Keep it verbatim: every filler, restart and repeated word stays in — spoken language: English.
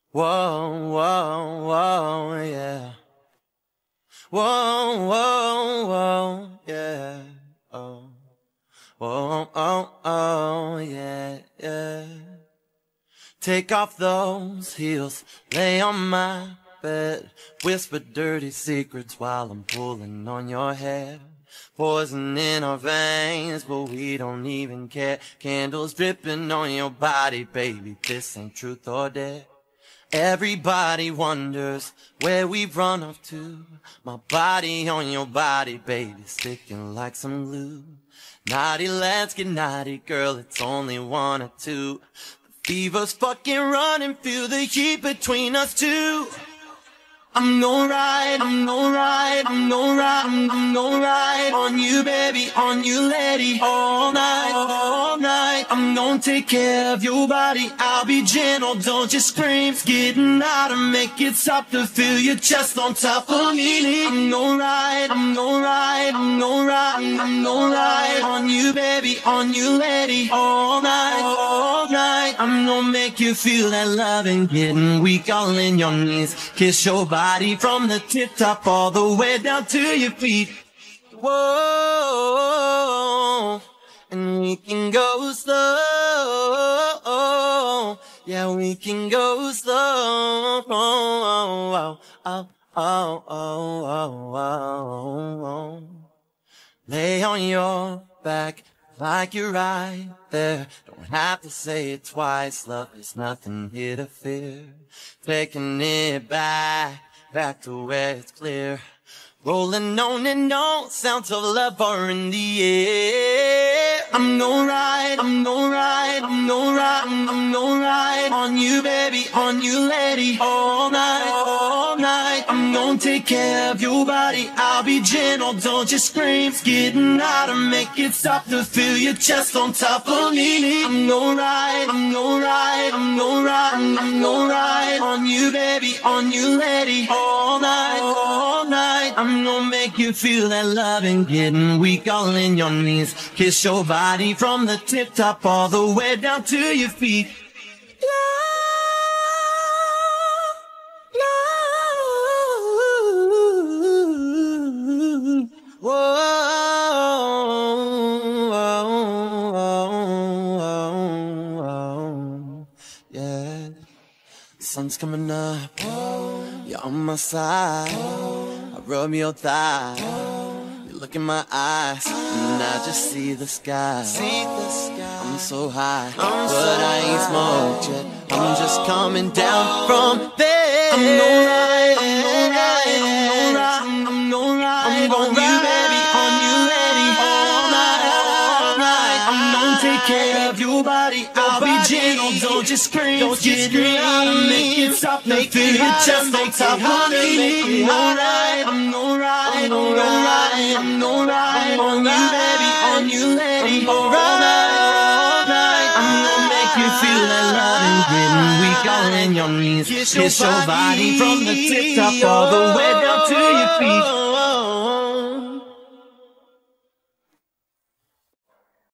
Whoa, whoa, whoa, yeah. Whoa, whoa, whoa, yeah. Oh, whoa, oh, oh, yeah, yeah. Take off those heels, lay on my bed, whisper dirty secrets while I'm pulling on your hair. Poison in our veins, but we don't even care. Candles dripping on your body, baby, this ain't truth or dare. Everybody wonders where we've run off to. My body on your body, baby, sticking like some glue. Naughty, let's get naughty, girl, it's only one or two. The fever's fucking running, feel the heat between us two. I'm gon' ride, I'm gon' ride, I'm gon' ride, I'm, I'm gon' ride on you, baby, on you, lady, all night, all night. I'm gon' take care of your body, I'll be gentle, don't you scream. It's getting out and make it stop to feel your chest on top of me. I'm gon' ride, I'm gon' ride, I'm gon' ride, I'm gon' ride on you, baby, on you, lady, all night, all night. I'm gon' make you feel that loving, getting weak all in your knees. Kiss your body Body from the tip top all the way down to your feet. Whoa, and we can go slow. Yeah, we can go slow. Oh, oh, oh, oh, oh, oh, oh. Lay on your back like you're right there. Don't have to say it twice. Love is nothing here to fear. Taking it back. Back to where it's clear. Rolling on and on, sounds of love are in the air. I'm gon' ride, I'm gon' ride, I'm gon' ride, I'm, I'm gon' ride on you, baby, on you, lady, all night, all night. I'm gon' take care of your body, I'll be gentle, don't you scream. It's getting out and make it stop to feel your chest on top of me. I'm gon' ride, I'm gon' ride, I'm gon' ride, I'm, I'm gon' ride on you, baby, on you, lady, all night, all night. I'm gonna make you feel that loving, getting weak all in your knees. Kiss your body from the tip top all the way down to your feet. Love, love. Whoa, yeah. The sun's coming up, you're on my side. Rub your thigh, you look in my eyes, and I just see the sky. See the sky. I'm so high, I'm but so I ain't smoked yet. I'm just coming down from there. I'm gon' ride, I'm gon' ride, I'm gon' ride, I'm gon' ride, I'm gon' you, baby, on you, lady, all night, all night. I'm gon' take care of your body, I'll be gentle, don't just scream, don't just scream. Make it stop, make it your chest on top of me. Alright. I'm gon' ride, I'm gon' ride, I'm gon' ride on you, baby, on you, lady, all night, all night. I'm gon' make you feel that loving, getting weak all in your knees. Kiss your body from the tip top all the way down to your feet.